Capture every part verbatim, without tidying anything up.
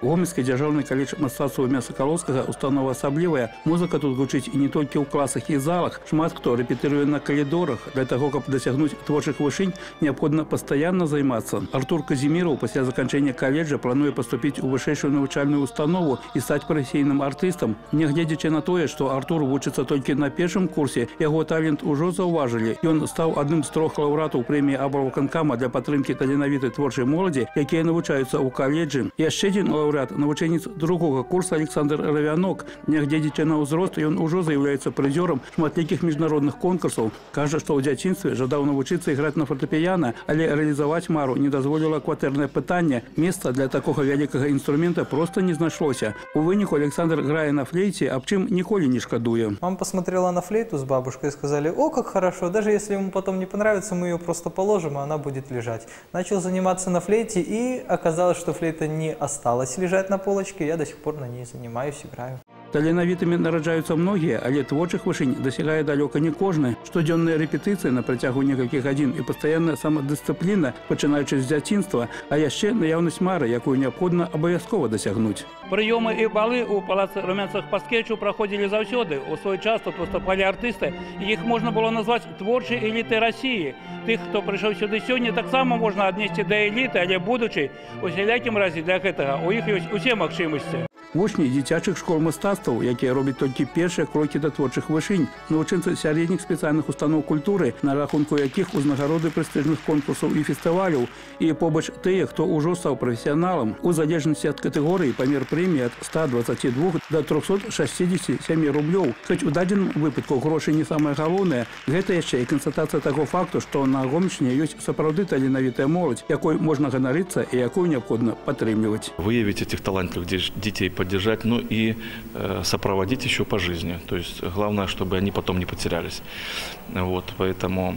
Гомельский державный колледж мастацтва імя Сакаловскага установа асаблівая. Музыка тут гучыць і не толькі ў класах і залах. Шмат хто рэпетыруе на калідорах. Для того, каб дасягнуць творчых вышынь, неабходна пастаянна займацца. Артур Казіміраў пасля заканчэння каледжа плануе паступіць у вышэйшую навучальную установу і стаць прафесійным артыстам. Нягледзячы на тое, што Артур вучыцца толькі на першым курсе, яго талент ужо заўважылі. Ён стаў адным з трох лаўрэатаў прэміі аблвыканкама для падтрымкі таленавітай творчай моладзі, якія навучаюцца ў каледжы. Яшчэ адзін лаўрэат навучэнец другого курса Александр Равянок. Нягледзячы на ўзрост, ён ужо з'яўляецца прызёрам шматлікіх міжнародных конкурсаў. Кажа, што ў дзяцінстве жадаў навучыцца іграць на фортэпіяна, але рэалізаваць мару не дазволіла кватэрнае пытанне. Месца для такога вялікага інструмента проста не знайшлося. У выніку Александр грае на флейце, аб чым ніколі не шкадуе. Мама посмотрела на флейту с бабушкой и сказали: о, как хорошо, даже если ему потом не понравится, мы ее просто положим, и она будет лежать. Начал заниматься на флейте, и оказалось, что флейта не осталась лежать на полочке, я до сих пор на ней занимаюсь, играю. Таленавітымі нараджаюцца многія, але творчых вышынь дасягае далёка не кожны. Штодзённыя рэпетыцыі на працягу некалькіх гадзін і пастаянная самадысцыпліна, пачынаючы з дзяцінства, а яшчэ наяўнасць мары, якую неабходна абавязкова дасягнуць. Прыёмы і балы ў палацы румянцах па скетчу праходзілі заўсёды. У свой час тут выступалі артысты, і іх можна было назваць творчай элітай Расіі. Тых, хто прыйшоў сюды сёння, таксама можна аднесці да эліты, але будучай, у усялякім разе для гэтага у іх ёсць усе магчымасці. Вучні дзіцячых школ мастацтваў, якія робяць толькі першыя крокі да творчых вышынь, навучэнцы сярэдніх спецыяльных устаноў культуры, на рахунку якіх узнагароды прэстыжных конкурсаў і фестываляў, і побач тыя, хто ўжо стаў прафесіяналам. У залежнасці ад катэгорыі памер прэміі ад ста дваццаці двух да трохсот шасцідзесяці сямі рублёў. Хоць у дадзеным выпадку грошы не самае галоўнае, гэта яшчэ і канстатацыя таго факту, што на Гомельшчыне ёсць сапраўды таленавітая моладзь, якой можна ганарыцца і якую неабходна падтрымліваць. Выявить этих талантливых детей, поддержать, ну и э, сопроводить еще по жизни. То есть главное, чтобы они потом не потерялись. Вот, поэтому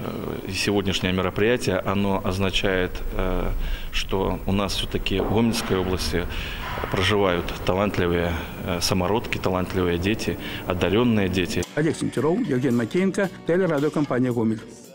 э, сегодняшнее мероприятие, оно означает, э, что у нас все-таки в Гомельской области проживают талантливые э, самородки, талантливые дети, одаренные дети. Олег Сентеров, Евген Макеенко, телерадиокомпания «Гомель».